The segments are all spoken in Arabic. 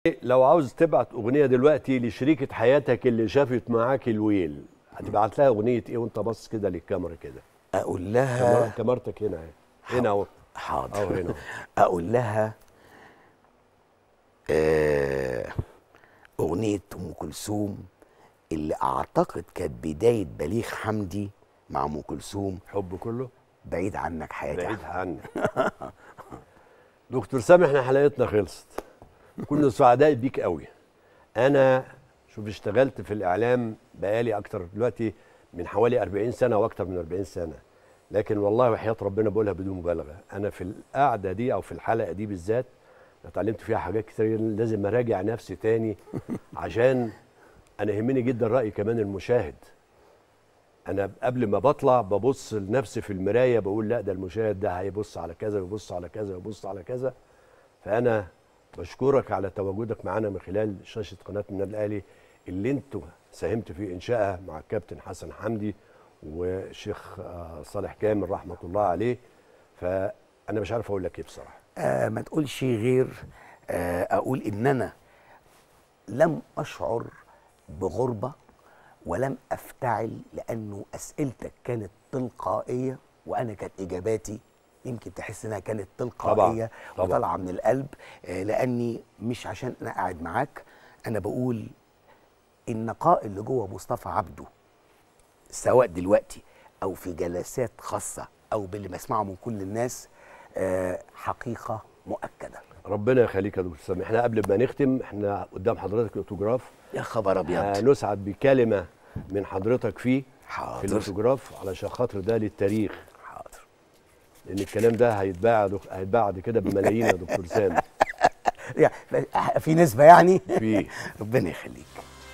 لو عاوز تبعت اغنيه دلوقتي لشريكه حياتك اللي شافت معاك الويل، هتبعت لها اغنيه ايه وانت باصص كده للكاميرا كده؟ اقول لها كاميرتك هنا اهي، هنا اهو. حاضر. اهو هنا. اقول لها اغنيه ام كلثوم اللي اعتقد كانت بدايه بليغ حمدي مع ام كلثوم، حب كله بعيد عنك حياتي. بعيد عنك. دكتور سامي، احنا حلقتنا خلصت. كنا سعداء بيك قوي. انا شوف اشتغلت في الاعلام بقالي اكتر دلوقتي من حوالي 40 سنه واكتر من 40 سنه، لكن والله وحياه ربنا بقولها بدون مبالغه، انا في القعده دي او في الحلقه دي بالذات اتعلمت فيها حاجات كتير، لازم اراجع نفسي تاني عشان انا يهمني جدا راي كمان المشاهد. انا قبل ما بطلع ببص لنفسي في المرايه بقول لا ده المشاهد ده هيبص على كذا ويبص على كذا ويبص على كذا. فانا بشكرك على تواجدك معانا من خلال شاشه قناه النادي الاهلي اللي انتوا ساهمت في انشائها مع الكابتن حسن حمدي والشيخ صالح كامل رحمه الله عليه. فانا مش عارف اقول لك ايه بصراحه. ما تقولش غير اقول ان انا لم اشعر بغربه ولم افتعل، لانه اسئلتك كانت تلقائيه وانا كانت اجاباتي يمكن تحس انها كانت تلقائيه وطالعه من القلب. لاني مش عشان انا قاعد معاك، انا بقول النقاء اللي جوه مصطفى عبده سواء دلوقتي او في جلسات خاصه او باللي بسمعه من كل الناس حقيقه مؤكده. ربنا يخليك يا دكتور سامي. احنا قبل ما نختم احنا قدام حضرتك الاوتوجراف. يا خبر ابيض. نسعد بكلمه من حضرتك فيه. حاضر. في الاوتوجراف علشان خاطر ده للتاريخ. حاضر. لان الكلام ده هيتباع بعد كده بملايين يا دكتور سامي. في نسبه يعني. في. ربنا يخليك.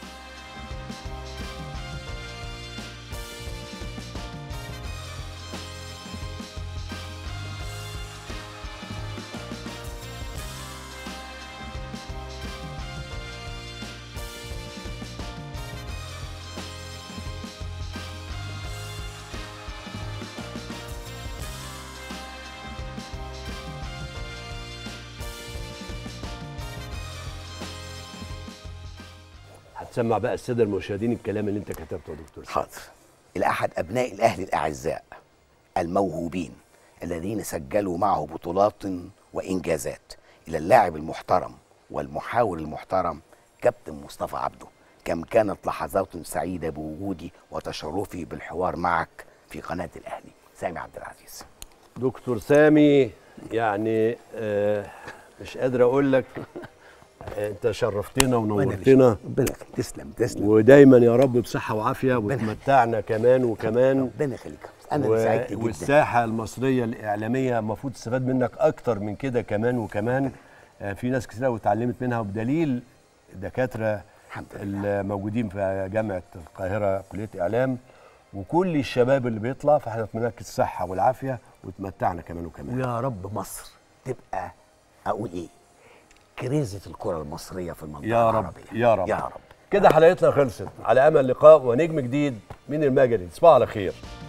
هتسمع بقى الساده المشاهدين الكلام اللي انت كتبته يا دكتور سامي. حاضر. إلى أحد أبناء الأهلي الأعزاء الموهوبين الذين سجلوا معه بطولات وإنجازات، إلى اللاعب المحترم والمحاور المحترم كابتن مصطفى عبده، كم كانت لحظات سعيدة بوجودي وتشرفي بالحوار معك في قناة الأهلي. سامي عبد العزيز. دكتور سامي، يعني مش قادر أقول لك انت شرفتنا ونورتنا. ربنا يخليك. تسلم تسلم. ودايما يا رب بصحه وعافيه وتمتعنا كمان وكمان. ربنا يخليك. انا اللي سعدت جدا. والساحه المصريه الاعلاميه المفروض تستفاد منك اكتر من كده كمان وكمان. في ناس كتير قوي اتعلمت منها، وبدليل الدكاتره الموجودين في جامعه القاهره كليه اعلام وكل الشباب اللي بيطلع. فاحنا نتمنى لك الصحه والعافيه وتمتعنا كمان وكمان. ويا رب مصر تبقى اقول ايه؟ كريزة الكرة المصرية في المنطقة العربية. يا رب يا رب. كده حلقتنا خلصت، على امل لقاء ونجم جديد من المجري. تصبحوا على خير.